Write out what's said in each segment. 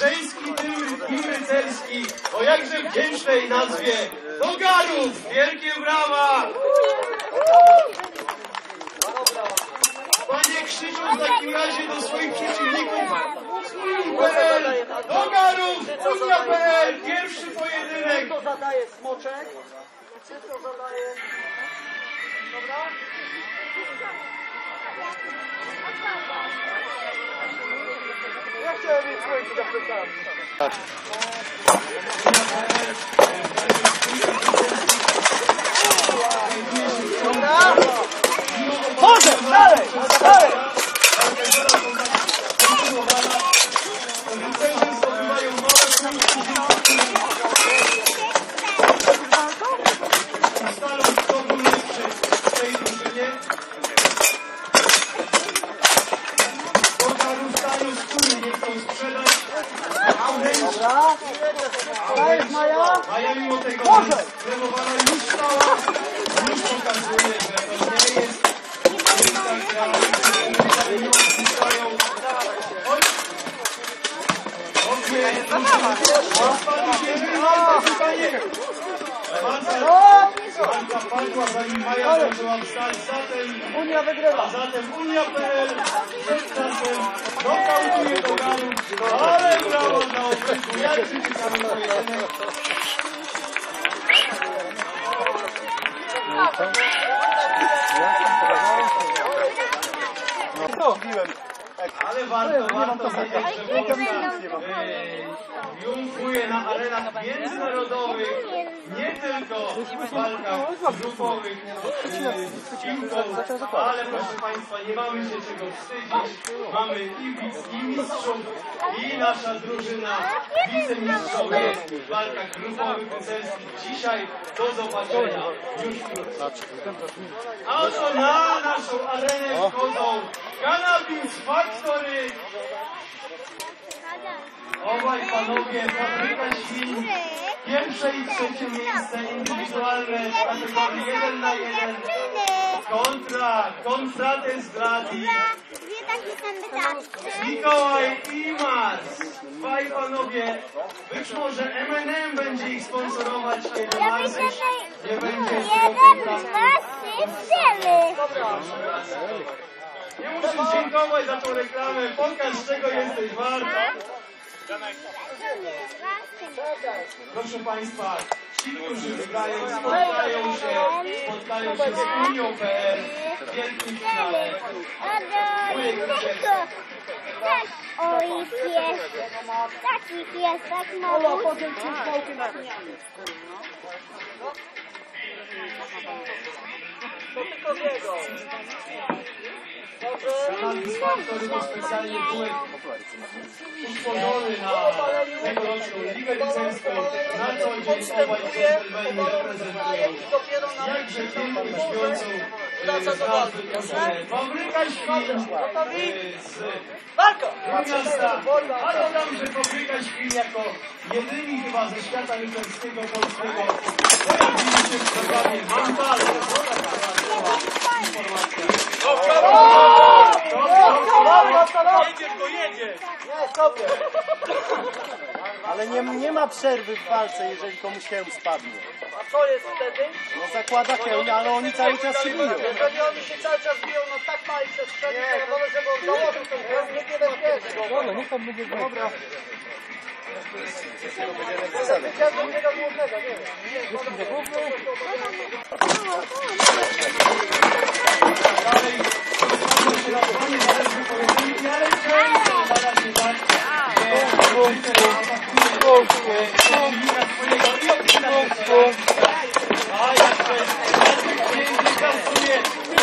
żeński team rycerski o jakże wdzięcznej nazwie Dogarów. Wielkie brawa! Panie krzyczą w takim razie do swoich przeciwników Unia.pl, Dogarów, Unia.pl, pierwszy pojedynek. Kto zadaje smoczek? Kto zadaje... Dobra? Ja chciałem mieć swoich kapitami. Dobra? Może! Dalej! Dalej! Maja mimo tego, że tremowana już stała, już pokazuje, że to nie jest tak realnie, już stoją. Walka padła, zanim Maja zdążyła wstać, Unia wygrywa. a zatem Unia.pl przed czasem nokautuje Dogarów, ale brawo dla obydwu, jak przyciskamy pojedynek. Ale warto wiedzieć, że Polska triumfuje na arenach międzynarodowych, nie tylko w walkach grupowych z piłką, ale proszę Państwa, nie mamy się czego wstydzić. Mamy i widz, i mistrzów, i nasza drużyna wicemistrzowie w walkach grupowych rycerskich. Dzisiaj do zobaczenia już wkrótce. A oto na naszą arenę wchodzą Cannabis Factory. Obaj panowie, fabryka świń, pierwsze i trzecie miejsce indywidualne w kategorii 1 na 1 kontra Desgradi, Mikołaj i Mars. Dwaj panowie, być może M&M będzie ich sponsorować, kiedy Mars już nie będzie z tego kontraktu. Nie musisz dziękować za tą reklamę, pokaż czego jesteś warta. Proszę Państwa, ci, którzy wygrają, spotkają się z Unią.pl w wielkim finale. Oj, pies. Taki pies, tak mały. To tylko biego. Cannabis Factory to specjalnie byłek utworzony na tegoroczną ligę rycerską. Na co dzień obaj dżentelmeni reprezentują jakże pięknie brzmiącą nazwy drużynę. Fabryka świń z miasta. A dodam, że Fabryka świń jako jedyni chyba ze świata rycerskiego polskiego pojawili się w programie Mam Talent. Jedziesz, go jedziesz! Nie, sobie! Ale nie ma przerwy w walce, jeżeli komuś hełm spadnie. A co jest wtedy? No zakłada hełm, ale oni cały czas się biją. Jeżeli oni się cały czas biją, no tak mali przestrzeni, to ja wolę, żeby on założył ten hełm, nie niebezpieczny. Dobra, niech tam będzie dobra. Chciałem drugiego głównego, nie wiem. Dalej, się na koniec zeszły pojedynki, ale często zdarza się tak, że rycer atakuje przeciwnika swojego i odcina a jeszcze pięknie kasuje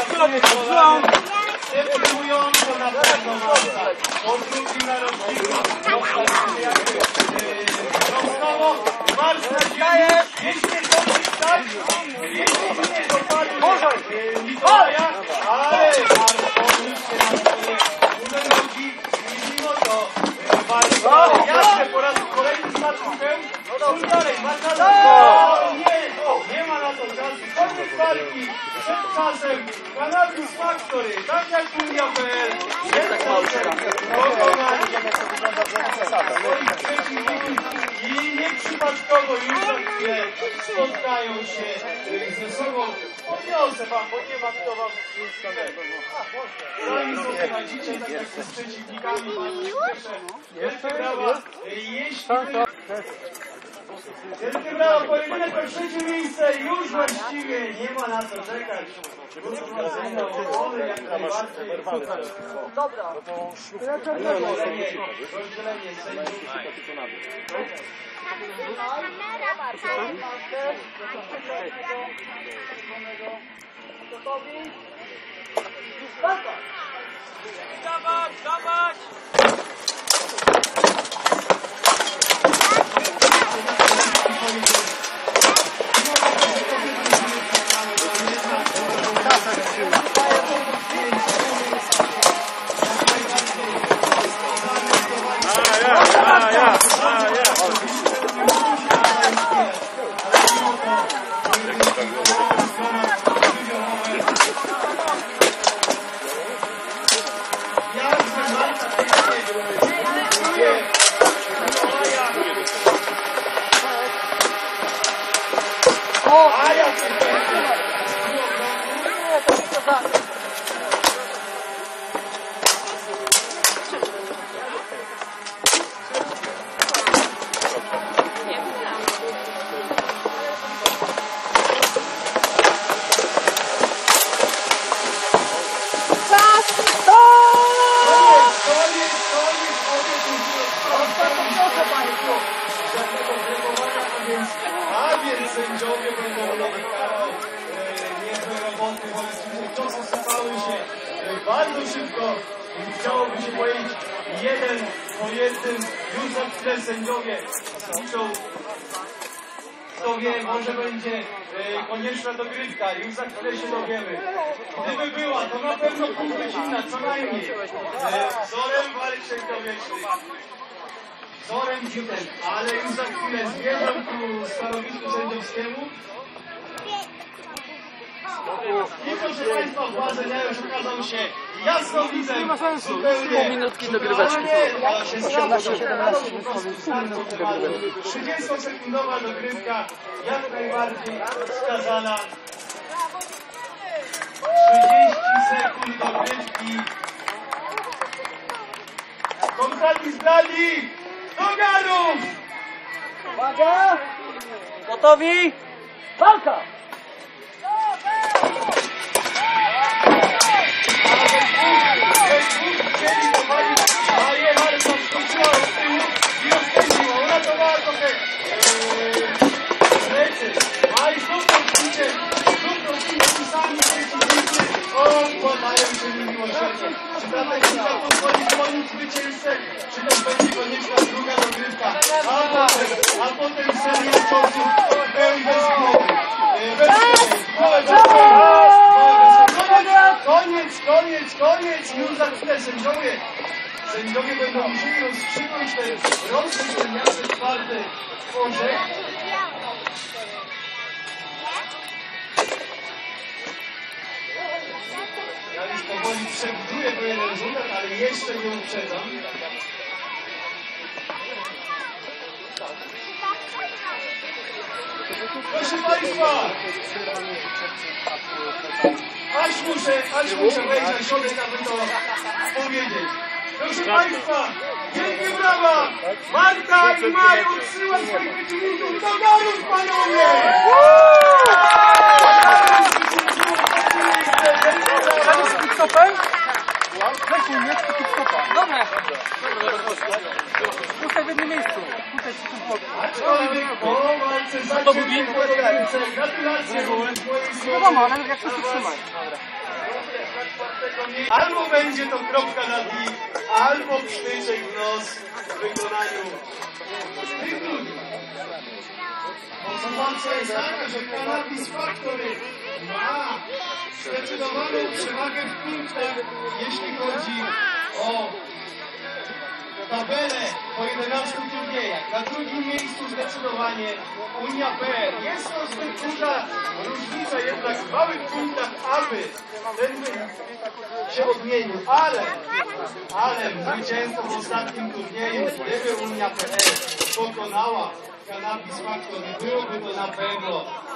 decydująco na pewno masa. Po drugim narożniku dostaliśmy jakby rozkoło. Mars nadzieję, jeśli chodzi tak, jeśli nie dopadnie Mikołaja, ale Mars podniósł się na swoje duże nogi i mimo to walczy. Jasne, po raz kolejny znaczkiem. Cóż dalej, nie ma na to czasu. Koniec walki przed czasem. Cannabis Factory, tak jak Unia.pl, przed czasem pokonać swoich przypadkowo już za chwilę spotkają się ze sobą. Podniosę wam, bo nie ma kto wam sami sobie radzicie, tak jak z przeciwnikami. Wielkie brawa. Wielkie brawa, pojedynek o trzecie miejsce. Już właściwie nie ma na co czekać. Prowadzenia obwody jak najbardziej. Dobra. Rozdzielenie sędziów. Gotowi? Starta! Dawać, dawać! A więc sędziowie będą robić niezłe roboty, bo ciosy sypały się bardzo szybko. Chciałoby się powiedzieć jeden po jednym. Już za chwilę sędziowie liczą. Kto wie, może będzie konieczna dogrywka. Już za chwilę się dowiemy. Gdyby była, to na pewno pół godzina, co najmniej. Wzorem walk średniowiecznych. Wzorem dziwnym, ale już za chwilę zbieram ku stanowisku sędziowskiemu. I proszę Państwa, władze ja już okazał się jasnowidzem. Nie ma sensu, pół minutki dogryweczki. 30-sekundowa dogrywka, jak najbardziej wskazana. 30 sekund dogrywki. Kontrakt zbrani! Do garów! Uwaga! Gotowi? Walka! Czy to będzie konieczna druga dogrywka, a potem seria ciosów pełnej głowy. Koniec, już za chwilę sędziowie będą musieli rozstrzygnąć ten jasny czwarty orzech. Ja już powoli przewiduję pewien rezultat, ale jeszcze nie uprzedzam. Proszę Państwa! Aż muszę wejść na środek, aby to powiedzieć. Proszę Państwa, wielkie brawa! Marta i Maj odsyła swoich przeciwników do garów, panowie! Tutaj w jednym miejscu. Tutaj przy tym boku. Aczkolwiek po walce zaciętej podręce. Gratulacje z Wiadomo, ale jak się trzymać. Albo będzie to kropka na i, albo psztyczek w nos w wykonaniu tych ludzi. Obserwacja jest taka, że Cannabis Factory ma zdecydowaną przewagę w punktach, jeśli chodzi o tabelę po 11 turniejach. Na drugim miejscu zdecydowanie Unia PR. Jest to zbyt duża różnica jednak w małych punktach, aby ten wynik się odmienił. Ale zwycięzcą w ostatnim turnieju gdyby Unia PR pokonała Cannabis Factory, byłoby to na pewno